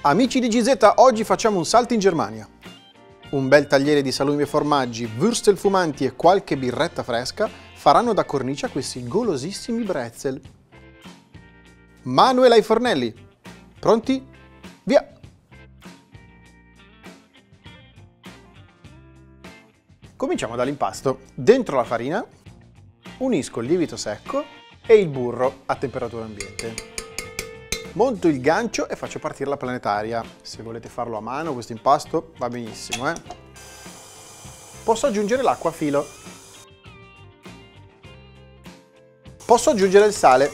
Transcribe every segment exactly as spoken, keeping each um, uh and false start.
Amici di G Z, oggi facciamo un salto in Germania. Un bel tagliere di salumi e formaggi, würstel fumanti e qualche birretta fresca faranno da cornice a questi golosissimi brezel. Manuel ai fornelli. Pronti? Via! Cominciamo dall'impasto. Dentro la farina unisco il lievito secco e il burro a temperatura ambiente. Monto il gancio e faccio partire la planetaria. Se volete farlo a mano questo impasto va benissimo, eh? Posso aggiungere l'acqua a filo. Posso aggiungere il sale.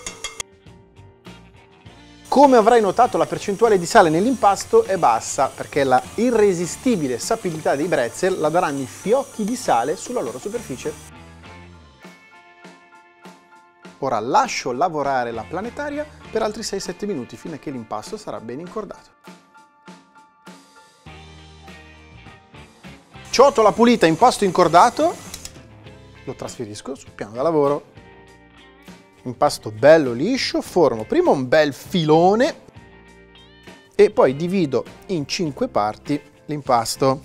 Come avrai notato, la percentuale di sale nell'impasto è bassa perché la irresistibile sapidità dei brezel la daranno i fiocchi di sale sulla loro superficie. Ora lascio lavorare la planetaria per altri sei sette minuti fino a che l'impasto sarà ben incordato. Ciotola pulita, impasto incordato, lo trasferisco sul piano da lavoro. Impasto bello liscio, formo prima un bel filone e poi divido in cinque parti l'impasto.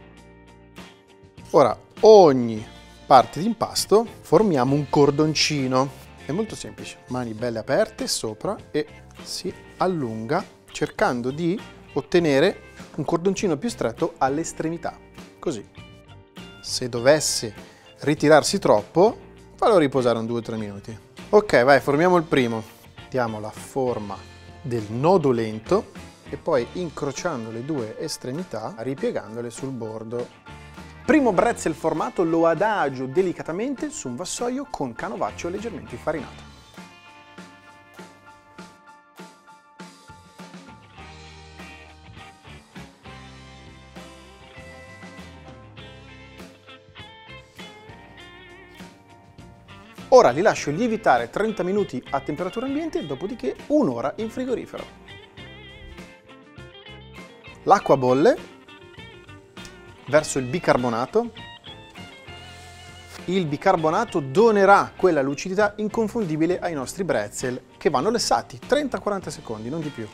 Ora ogni parte di impasto formiamo un cordoncino. È molto semplice, mani belle aperte sopra e si allunga cercando di ottenere un cordoncino più stretto all'estremità, così. Se dovesse ritirarsi troppo, fallo riposare un due o tre minuti. Ok, vai, formiamo il primo. Diamo la forma del nodo lento e poi incrociando le due estremità, ripiegandole sul bordo. Primo brezel formato lo adagio delicatamente su un vassoio con canovaccio leggermente infarinato. Ora li lascio lievitare trenta minuti a temperatura ambiente, dopodiché un'ora in frigorifero. L'acqua bolle. Verso il bicarbonato. Il bicarbonato donerà quella lucidità inconfondibile ai nostri brezel che vanno lessati trenta quaranta secondi, non di più.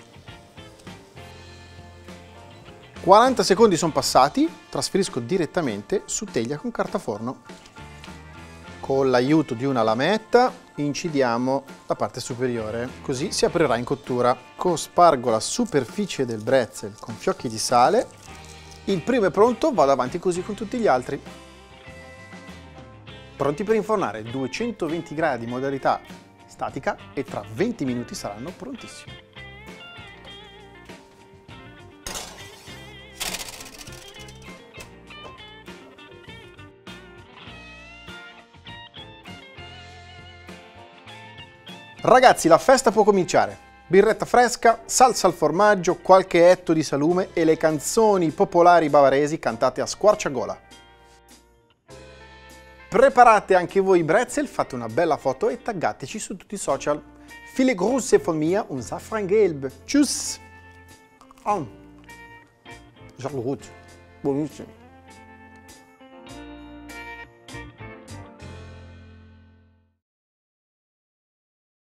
quaranta secondi sono passati, trasferisco direttamente su teglia con carta forno. Con l'aiuto di una lametta incidiamo la parte superiore, così si aprirà in cottura. Cospargo la superficie del brezel con fiocchi di sale. Il primo è pronto, vado avanti così con tutti gli altri. Pronti per infornare, duecentoventi gradi modalità statica e tra venti minuti saranno prontissimi. Ragazzi, la festa può cominciare. Birretta fresca, salsa al formaggio, qualche etto di salume e le canzoni popolari bavaresi cantate a squarciagola. Preparate anche voi i brezel, fate una bella foto e taggateci su tutti i social. Viele Grüße von mir und Safrangelb. Tschüss! Oh. Buonissimo.